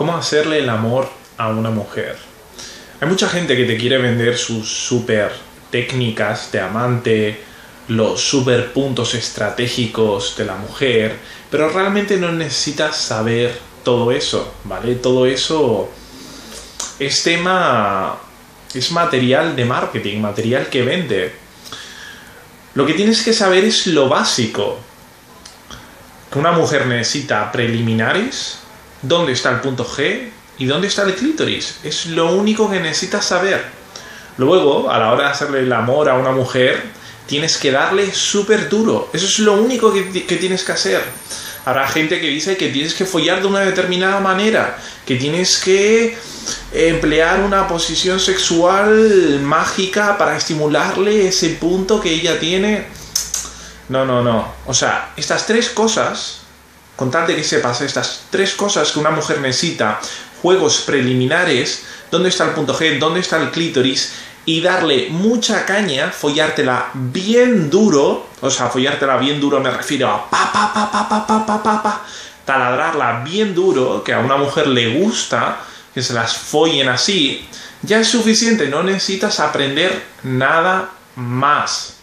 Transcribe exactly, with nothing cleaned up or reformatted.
¿Cómo hacerle el amor a una mujer? Hay mucha gente que te quiere vender sus super técnicas de amante, los super puntos estratégicos de la mujer, pero realmente no necesitas saber todo eso, ¿vale? Todo eso es tema, es material de marketing, material que vende. Lo que tienes que saber es lo básico. Que una mujer necesita preliminares, dónde está el punto G y dónde está el clítoris. Es lo único que necesitas saber. Luego, a la hora de hacerle el amor a una mujer, tienes que darle súper duro. Eso es lo único que, que tienes que hacer. Habrá gente que dice que tienes que follar de una determinada manera, que tienes que emplear una posición sexual mágica para estimularle ese punto que ella tiene. No, no, no. O sea, estas tres cosas, con tal de que sepas estas tres cosas que una mujer necesita, juegos preliminares, dónde está el punto G, dónde está el clítoris, y darle mucha caña, follártela bien duro, o sea, follártela bien duro me refiero a pa, pa, pa, pa, pa, pa, pa, pa, pa, taladrarla bien duro, que a una mujer le gusta, que se las follen así, ya es suficiente, no necesitas aprender nada más.